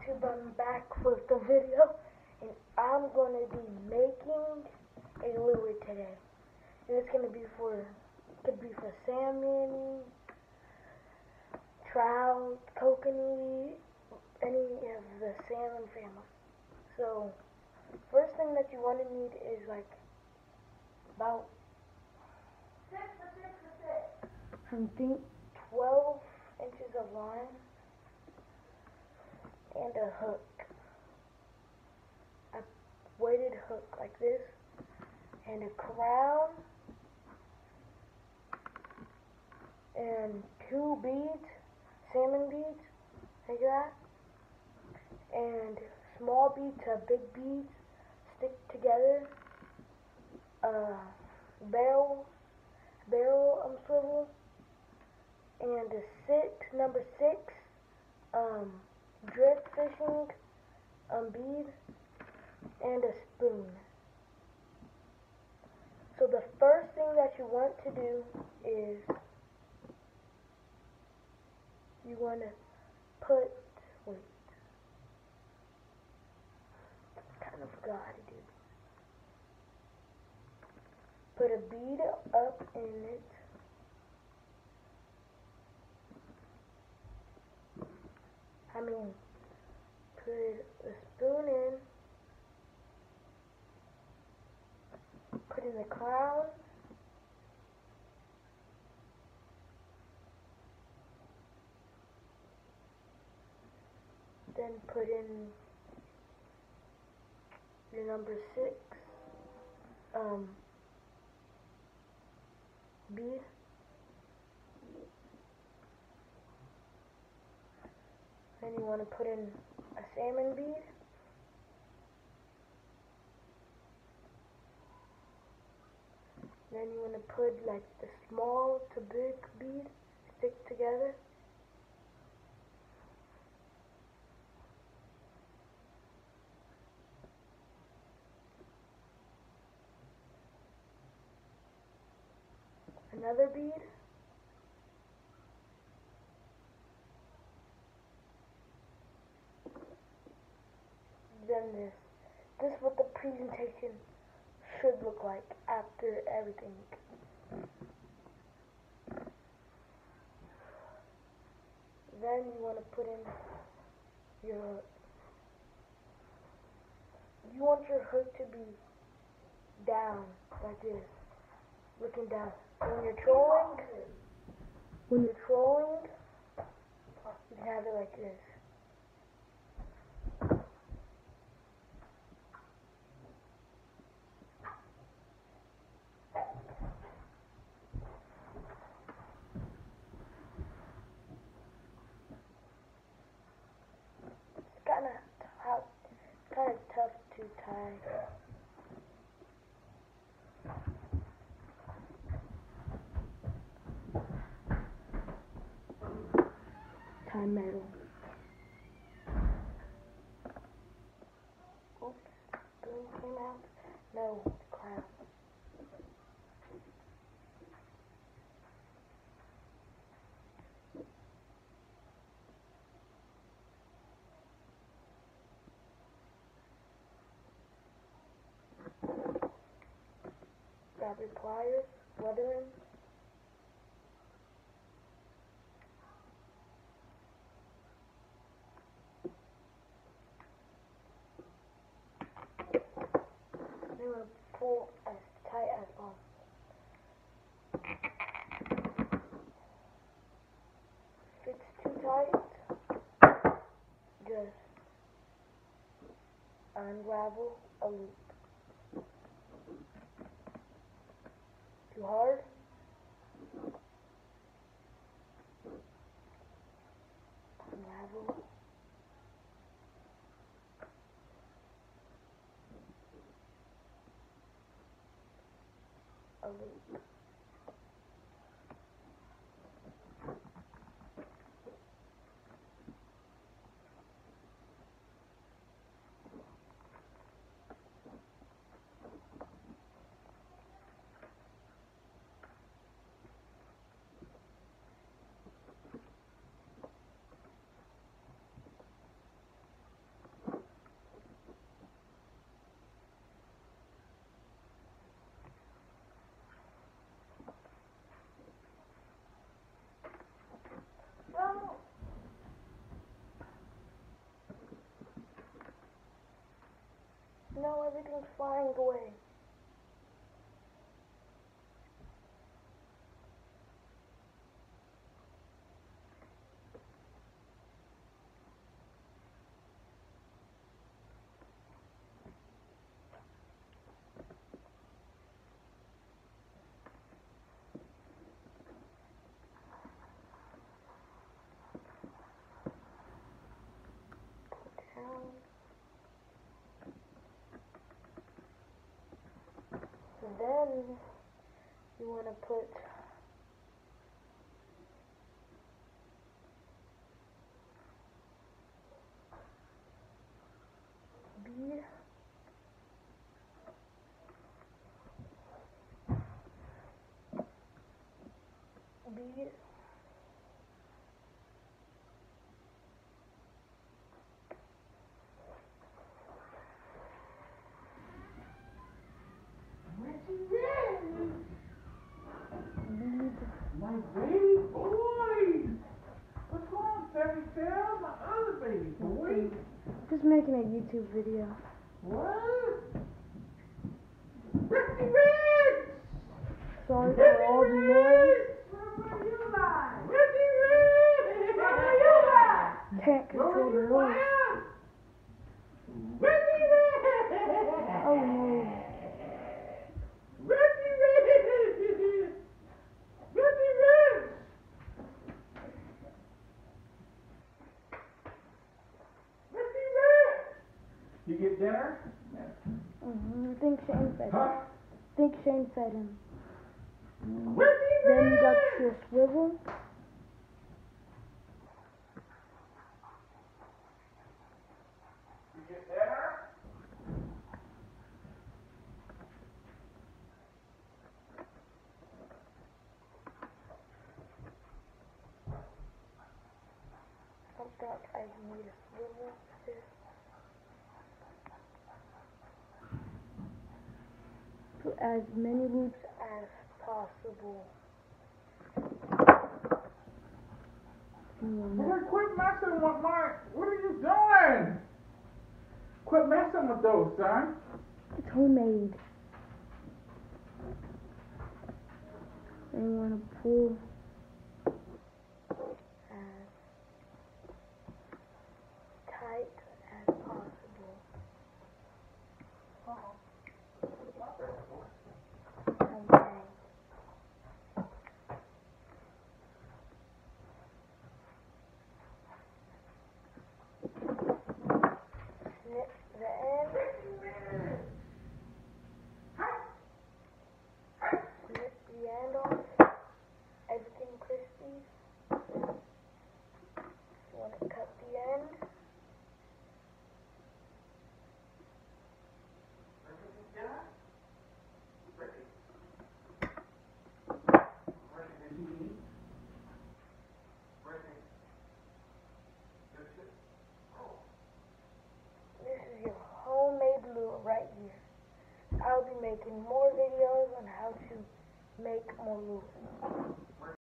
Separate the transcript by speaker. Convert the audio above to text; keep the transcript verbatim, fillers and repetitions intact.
Speaker 1: YouTube, I'm back with the video, and I'm going to be making a lure today. And it's going to be for, could be for salmon, trout, kokanee, any of the salmon family. So, first thing that you want to need is like about, I think, twelve inches of line and a hook, a weighted hook like this, and a crown, and two beads, salmon beads, like that, and small beads to big beads stick together, a barrel, barrel um, swivel, and a six, number six, um, drift fishing um, bead, and a spoon. So the first thing that you want to do is you want to put, wait, kind of forgot how to do this. Put a bead up in it. I mean, put a spoon in, put in the crown, then put in your number six um, bead, then you want to put in a salmon bead, then you want to put like the small to big bead stick together, another bead, then this. This is what the presentation should look like after everything. Then you want to put in your hook. You want your hook to be down, like this, looking down. When you're trolling, when you're trolling, you can have it like this. It's kind of tough, kind of tough to tie. Tie metal. Oops, spoon came out. No, crown. Grab your pliers, weathering. You want to pull as tight as possible. If it's too tight, just unravel a loop. Too hard, unravel a loop. everything's flying away. Down. And then you want to put B, B,
Speaker 2: My baby boy! What's going on, Fairy Tale? My other baby boy?
Speaker 1: Just making a YouTube video.
Speaker 2: What? Ricky Rich!
Speaker 1: Sorry for all the noise.
Speaker 2: Where were you at? Ricky Rich! Where were you at?
Speaker 1: Can't control the noise.
Speaker 2: Ricky Rich!
Speaker 1: Oh no.
Speaker 2: Ricky Rich! Ricky Rich! Ricky Rich! You get dinner?
Speaker 1: Mm-hmm. I think Shane fed him.
Speaker 2: Huh?
Speaker 1: I think Shane fed him.
Speaker 2: Ricky
Speaker 1: Then you got
Speaker 2: Rich!
Speaker 1: your swivel.
Speaker 2: You get dinner?
Speaker 1: I don't think I need a swivel for this. Put as many loops as possible. Mm.
Speaker 2: Boy, quit messing with my. What are you doing? Quit messing with those, son.
Speaker 1: It's homemade. And you want to pull as tight as possible. Okay. Snip the end. Snip the end off. Everything crispy. You want to cut the end. This is your homemade lure right here. I'll be making more videos on how to make more lures.